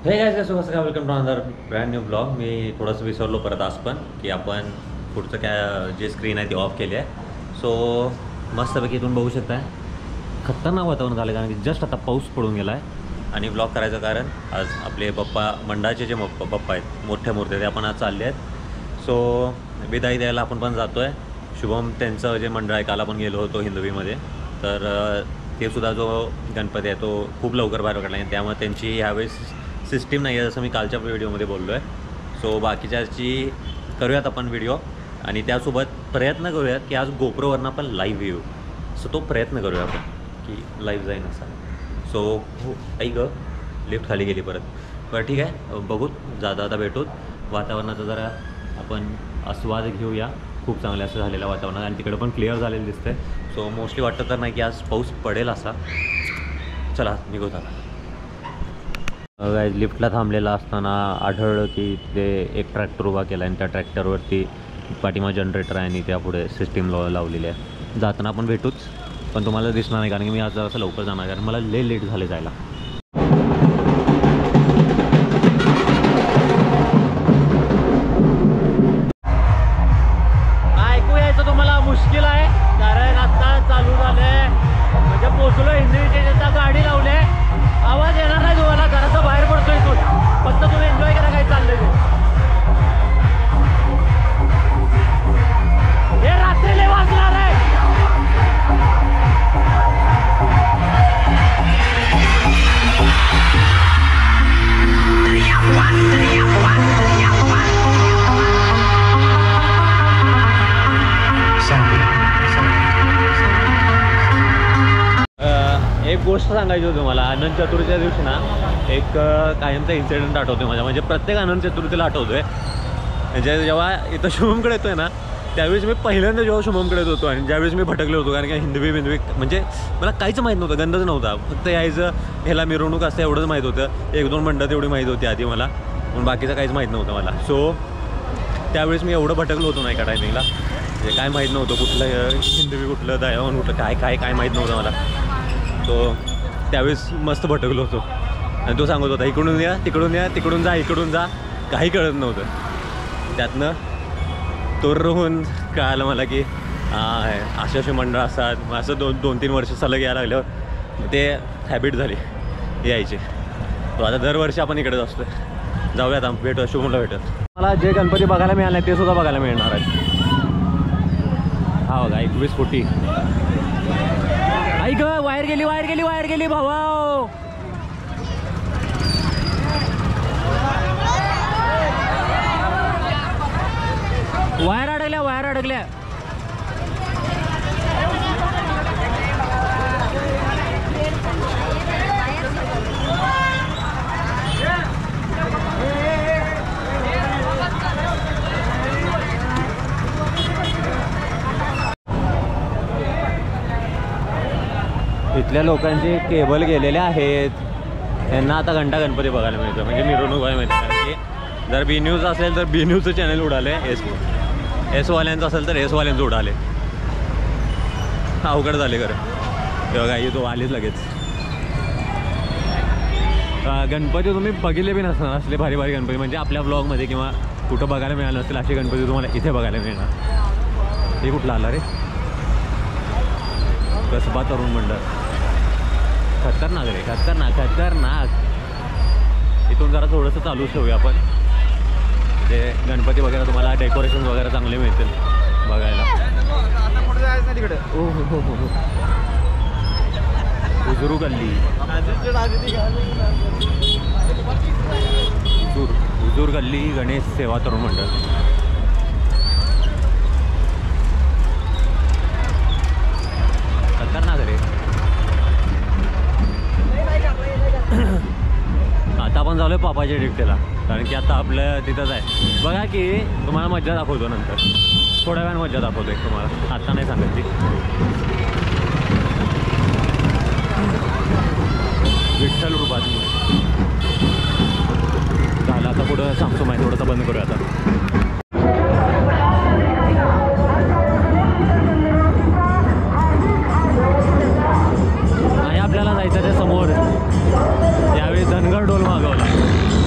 Hey guys कसं कसं काय welcome to another brand new blog. मी थोडंसं विसरलो परत आज पण की आपण पुढचं काय जे स्क्रीन आहे ती ऑफ केली आहे. सो मस्तपैकी इथून बघू शकताय खतरनाक वातावरण झालं कारण की जस्ट आता पाऊस पडून गेला आहे. आणि ब्लॉग करायचं कारण आज आपले पप्पा मंडळाचे जे पप्पा आहेत मोठ्या मूर्ती ते आपण आज चालले आहेत. सो विदाई द्यायला आपण पण जातो आहे. शुभम त्यांचं जे मंडळ आहे काल आपण गेलो होतो हिंदवीमध्ये, तर ते सुद्धा जो गणपती आहे तो खूप लवकर बाहेर पडला आहे. त्यामुळे त्यांची ह्यावेळेस सिस्टीम नाही आहे जसं मी कालच्या व्हिडिओमध्ये बोललो आहे. सो बाकीच्याची करूयात आपण व्हिडिओ आणि त्यासोबत प्रयत्न करूयात की आज गोप्रोवरनं आपण लाईव्ह येऊ. सो तो प्रयत्न करूया आपण की लाईव्ह जाईन असा. सो हो ऐक लिफ्ट खाली गेली परत. बरं ठीक आहे, बघूत जाता आता भेटूत. वातावरणाचा जरा आपण आस्वाद घेऊया. खूप चांगलं असं झालेलं वातावरण आणि तिकडे पण क्लिअर झालेलं दिसतंय. सो मोस्टली वाटतं तर नाही की आज पाऊस पडेल असा. चला निघूत आता. लिफ्टला थांबलेला असताना आढळलं की ते एक ट्रॅक्टर उभा केला आणि त्या ट्रॅक्टरवरती पाठीमा जनरेटर आहे आणि त्यापुढे सिस्टीम लावलेली आहे. जाताना आपण भेटूच, पण तुम्हाला दिसणार नाही कारण की मी आज जरासं लवकर जाणार कारण मला लेट झाले जायला. ऐकू यायचं तुम्हाला मुश्किल आहे कारण आता चालू झालंय म्हणजे पोचलो हिंदवीच्या गाडी लावले. आवाज येणार नाही तुम्हाला, घराचं बाहेर पडतोय इथून. फक्त तुम्ही एन्जॉय करा काय चाललंय ते. हे रात्री लय वाजणार आहे. एक गोष्ट सांगायची होती तुम्हाला. अनंत चतुर्थीच्या दिवशी ना एक कायमचा इन्सिडेंट आठवतोय माझ्या, म्हणजे प्रत्येक अनंत चतुर्थीला आठवतोय. म्हणजे जेव्हा इथं शुभमकडे येतोय ना त्यावेळेस मी पहिल्यांदा जेव्हा शुभमकडे येत होतो आणि ज्यावेळेस मी भटकलो होतो कारण की हिंदवी म्हणजे मला काहीच माहीत नव्हतं, गंधच नव्हता. फक्त यायचं ह्याला मिरवणूक असतं एवढंच माहीत होतं. एक दोन मंडळात एवढी माहीत होती आधी मला, पण बाकीचं काहीच माहीत नव्हतं मला. सो त्यावेळेस मी एवढं भटकलो होतो ना एका टायमिंगला, म्हणजे काय माहीत नव्हतं कुठलं हिंदवी कुठलं दयावान कुठलं काय माहीत नव्हतं मला. तो त्यावेळेस मस्त भटकलो होतो आणि तो सांगत होता इकडून या तिकडून या तिकडून जा काही कळत नव्हतं. त्यातनं तोर होऊन कळालं मला की असे मंडळ असतात. मग असं दोन तीन वर्ष सलग यायला लागल्यावर ते हॅबिट झाली यायची. तो आता दरवर्षी आपण इकडेच असतो. जाऊयात भेटू, शुभमला भेटत. मला जे गणपती बघायला मिळाले ते सुद्धा बघायला मिळणार आहे. हा बघा 21 फुटी. ऐक वायर गेली भावा. वायर अडकल्या. इथल्या लोकांचे केबल गेलेले आहेत. त्यांना आता घंटा गणपती बघायला मिळतं, म्हणजे मिरवणूक बघायला मिळते. कारण की जर बी न्यूज असेल तर बी न्यूजचं चॅनल उडाले, एसवाल्यांचं असेल तर एसवाल्यांचं उडाले. अवघड झाले खरं. बघा ही तो आलीच लगेच. गणपती तुम्ही बघितले बी नसणार असले भारी गणपती, म्हणजे आपल्या ब्लॉगमध्ये किंवा कुठं बघायला मिळालं नसतील असे गणपती तुम्हाला इथे बघायला मिळणार. हे कुठलं आला रे? कसबा तरुण मंडळ. खतरनाक रे, खतरनाक. इथून जरा थोडंसं चालू ठेवूया आपण, म्हणजे गणपती वगैरे तुम्हाला डेकोरेशन वगैरे चांगले मिळतील बघायला. तिकडे हुजूर गल्ली, हुजूर गल्ली गणेश सेवा तरुण मंडळ. खतरनाक रे. आता आपण झालोय पापाच्या डिकटेला कारण की आता आपलं तिथंच आहे. बघा की तुम्हाला मज्जा दाखवतो नंतर, थोड्या वेळानं मज्जा दाखवतो एक तुम्हाला, आता नाही सांगत ती. विठ्ठल रूपात झालं. आता पुढं सांगतो माहिती, थोडंसं बंद करूया आता. आपल्याला जायचं त्या समोर. यावेळी धनगर ढोल मागवला.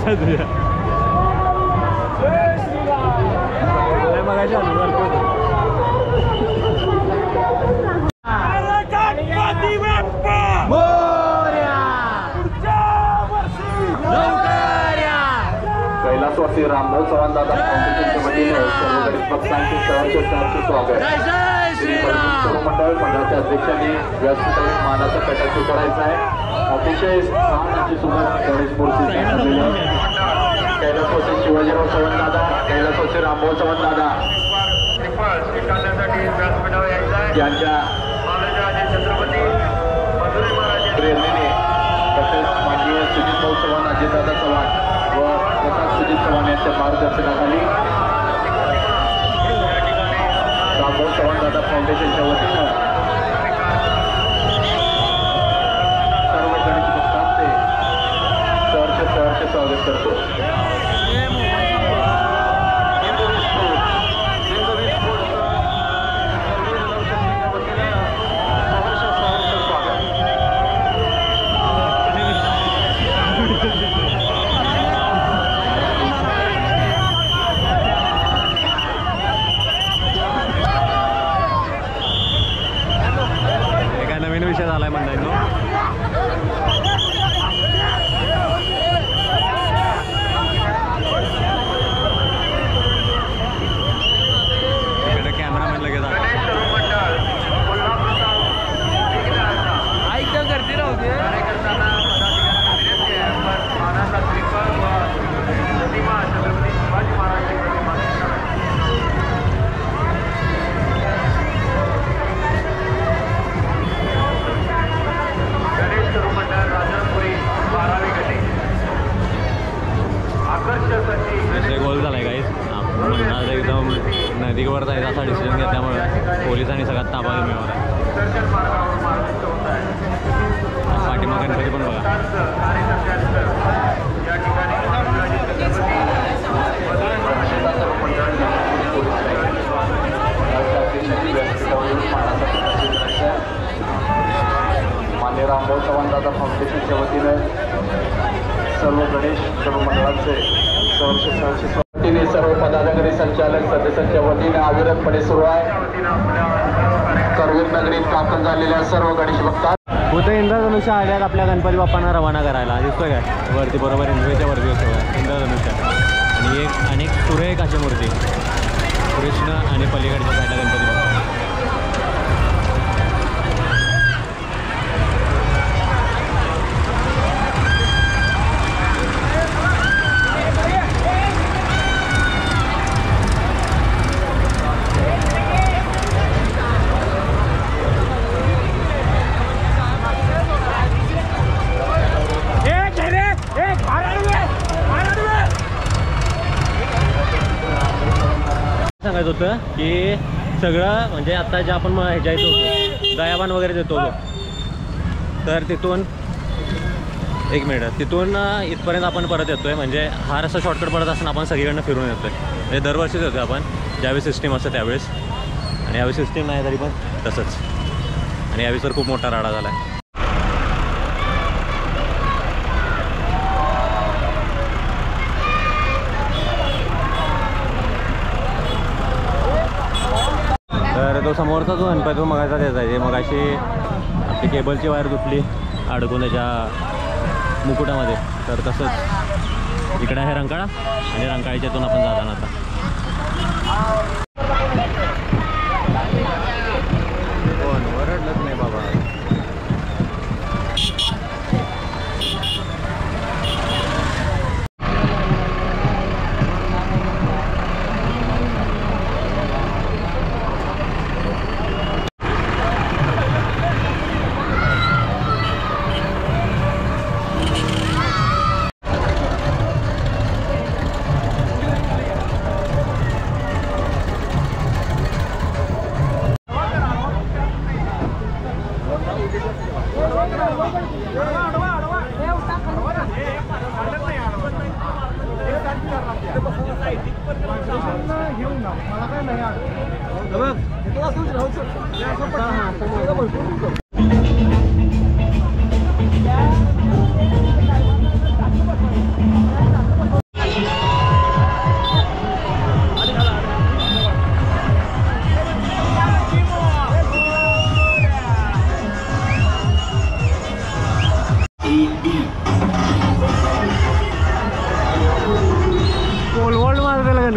लक्षात तुझ्या मगाशी आलो कैलासवासी रामभाऊ चव्हाण दादा फाउंडेशनच्या वतीने सर्व गणेश भक्तांचे सहर्ष स्वागत. मंडळ मंडळाच्या अध्यक्षांनी व्यासपीठावर मानाचा पेटा स्वीकारायचा आहे. अतिशय छान अशी सुंदर गणेश मूर्ती कैलासवासी शिवाजीराव चव्हाण दादा, कैलासवासी रामभाऊ चव्हाण दादा यांच्या छत्रपती प्रेरणेने तसेच माननीय सुजित भाऊ चव्हाण, अजितदादा चव्हाण व प्रकाश सुजित चव्हाण यांच्या मार्गदर्शनाखाली रामभाऊ चव्हाण दादा फाउंडेशनच्या वतीनं सर्व गणेश भक्तांचे सहर्ष स्वागत करतो. नवीन विषय झालाय मंडळींनो. इकडे कॅमेरामॅन लगेच गर्दी नव्हती. गोल झालाय गाईस. आपण एकदम नदीवर जायचा असा डिसिजन घेतल्यामुळे पोलिसांनी सगळ्यात ताबा मिळवला. पाठीमागे गणपती पण बघा. मान्य रामभाऊ चव्हाण दादा फाउंडेशनच्या वतीनं सर्व गणेश सर्व मंडळांचे सहर्ष सर्व पदाधिकारी संचालक सदस्यांच्या वतीने अविरतपणे सुरू आहे. करवीर नगरीत दाखल झालेल्या सर्व गणेश भक्तांना कुठे इंद्रधनुष्य आल्यात आपल्या गणपती बाप्पांना रवाना करायला. दिसतोय काय वरती बरोबर इंद्रेच्या वरती असतो इंद्रधनुष्य आणि अनेक सुरेख अशी मूर्ती कृष्ण आणि पलीकडच्या साईडला गणपती बाप्पा. सांगायचं होतं की सगळं म्हणजे आता जे आपण ह्याच्या येतो होतो दयाबान वगैरे देतो होतो तर तिथून एक मिनिट तिथून इथपर्यंत आपण परत येतो आहे. म्हणजे हा रस्ता शॉर्टकट पडत असताना आपण सगळीकडनं फिरून येतो आहे. म्हणजे दरवर्षीच येतो आपण ज्यावेळेस सिस्टीम असतं त्यावेळेस. आणि यावेळेस सिस्टीम नाही तरी पण तसंच. आणि यावेळेस तर खूप मोठा राडा झाला आहे. तर तो समोरचा जो गणपती तो मगाचा त्याचा आहे. मग अशी आपली केबलची वायर तुटली अडकून त्याच्या मुकुटामध्ये. तर तसंच इकडे आहे रंकाळा आणि रंकाळ्याच्यातून आपण जाताना आता ओरडलंच नाही बाबा.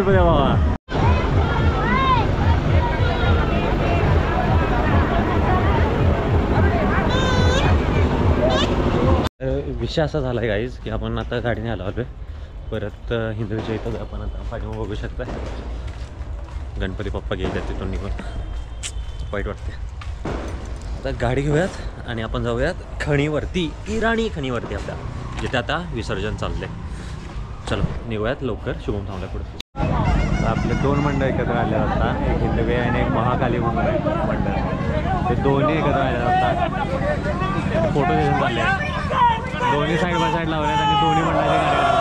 गणपती बाबा. विषय असा झाला आहे गाईज की आपण आता गाडीने आलो आलो आहे परत हिंदवीच्या इथं. आपण आता पाठीमागे बघू शकता गणपती बाप्पा गेले तिथून निघून. वाईट वाटते. आता गाडी घेऊयात आणि आपण जाऊयात खणीवरती, इराणी खणीवरती आपल्या, जिथे आता विसर्जन चाललंय. चलो निघूयात लवकर. शुभम थांबल्या पुढे. आपले दोन मंडळ एकत्र आले असतात, एक हिंदवी आणि एक महाकाली म्हणून आहे मंडळ. ते दोन्ही एकत्र आले असतात. फोटो सेशन चालले आहेत. दोन्ही साईड बाय साईड लावल्यात आणि दोन्ही मंडळाचे कार्यक्रम.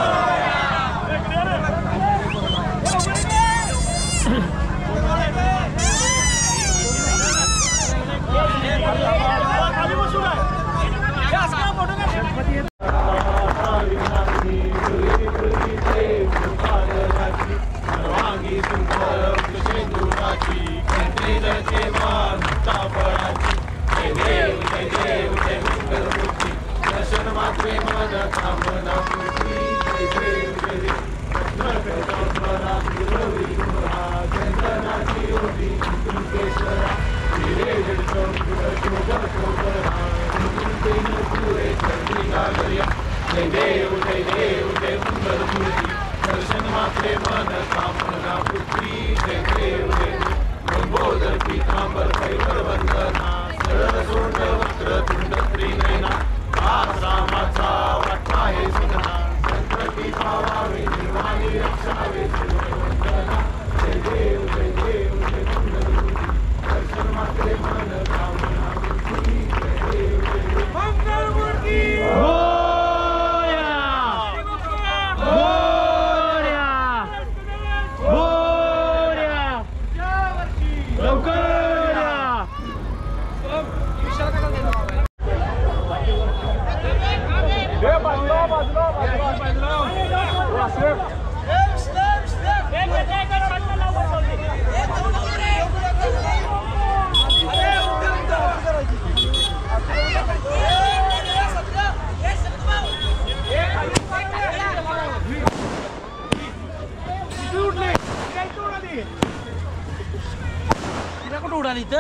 उडाली तर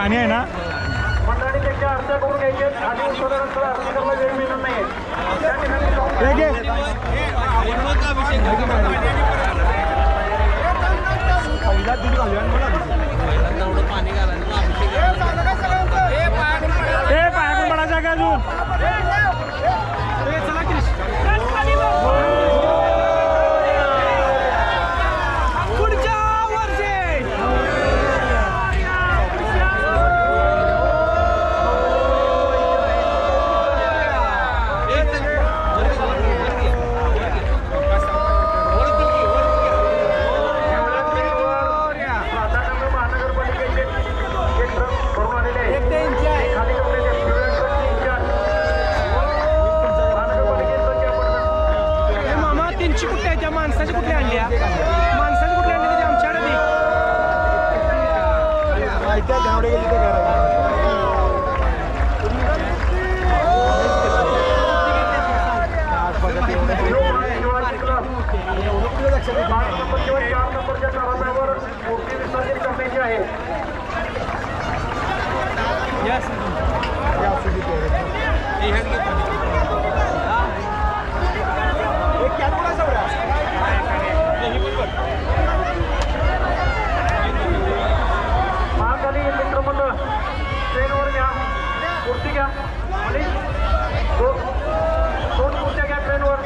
पाणी आहे ना मंडळी त्याच्या अर्ध्या करून घ्यायचे आणि उत्तरानंतर आरती करायला वेळ मिळणार नाही त्या ठिकाणी पायाकडून पडायचा का अजून माणसाची कुठली आणली माणसाची कुठली आणली त्याची आमच्याकडे दे नंबरच्या कारणावर मूर्ती विसर्जित करण्याची आहे महाकाली मित्रमंडळ ट्रेनवर घ्या मूर्ती घ्या आणि दोन मूर्त्या घ्या ट्रेनवर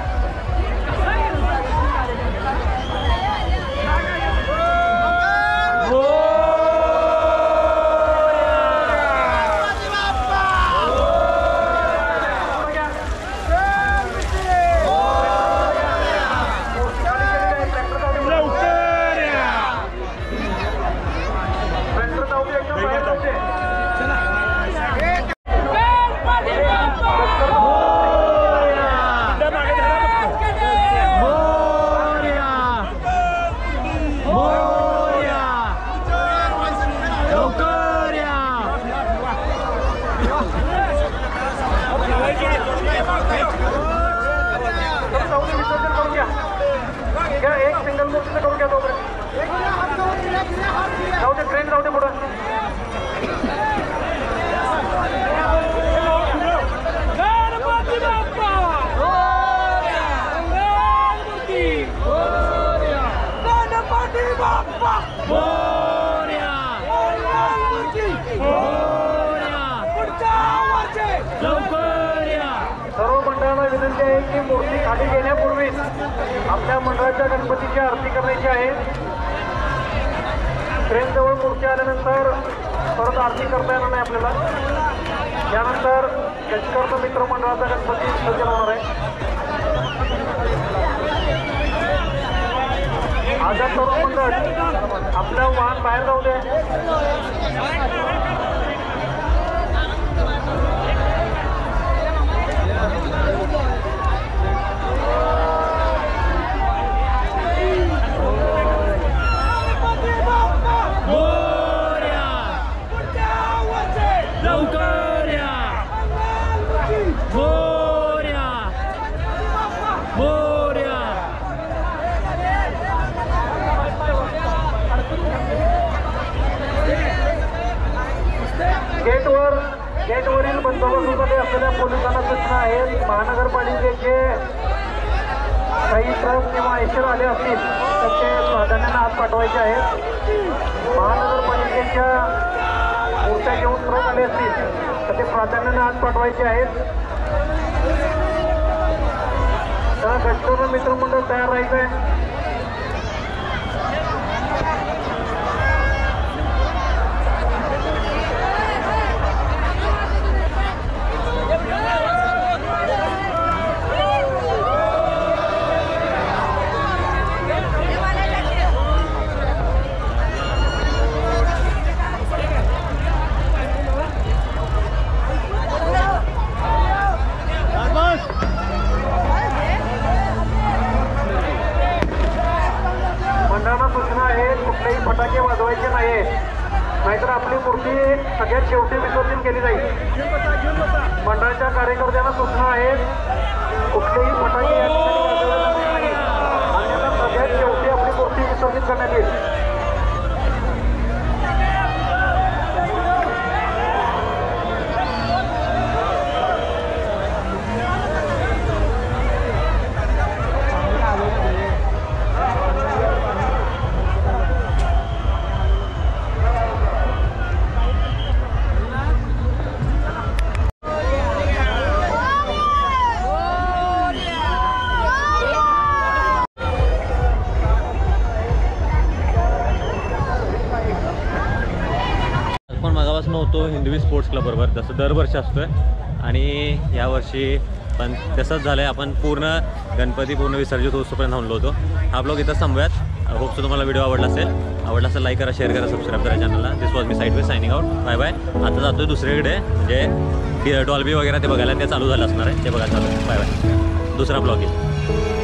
एक सिंगल मूर्तीचं करून घ्या तोपर्यंत जाऊ दे ट्रेन जाऊ दे पुढं सर्व मंडळांना विनंती आहे की मूर्ती खाली घेण्यापूर्वी आपल्या मंडळाच्या गणपतीची आरती करायची आहे ट्रेनजवळ मूर्ती आल्यानंतर परत आरती करता येणार नाही आपल्याला यानंतर गजकर्म मित्र मंडळाचा गणपती विसर्जन होणार आहे आझाद तरुण मंडळ आपलं वाहन बाहेर जाऊ दे गेटवरील बंदोबस्तामध्ये असलेल्या पोलिसांना सूचना आहेत महानगरपालिकेचे काही ट्रक किंवा इतर आले असतील तर ते प्राधान्याने आत पाठवायचे आहेत महानगरपालिकेच्या मूर्त्या घेऊन ट्रक आले असतील तर ते प्राधान्याने आत पाठवायचे आहेत तर गजकर्म मित्रमंडळ तयार राहायचं आहे फटाके वाजवायचे नाही नाहीतर आपली मूर्ती सगळ्यात शेवटी विसर्जन केली जाईल मंडळाच्या कार्यकर्त्यांना सूचना आहेत कुठलेही फटाके या ठिकाणी वाजवले नाही अन्यथा सगळ्यात शेवटी आपली मूर्ती विसर्जित करण्यात येईल होतो हिंदवी स्पोर्ट्स क्लबबरोबर, जसं दरवर्षी असतो आहे. आणि यावर्षी पण तसंच झालं आहे, आपण पूर्ण गणपती पूर्ण विसर्जित होतोपर्यंत थांबलो होतो. हा ब्लॉग इथं थांबूयात. होपसो तुम्हाला व्हिडिओ आवडला असेल लाईक करा, शेअर करा, सबस्क्राईब करा चॅनलला. This was me sideway signing out. Bye bye. आता जातो दुसरीकडे, म्हणजे डॉल्बी वगैरे ते बघायला, ते चालू झालं असणार आहे, ते बघायला चालू. Bye bye. दुसरा ब्लॉग आहे.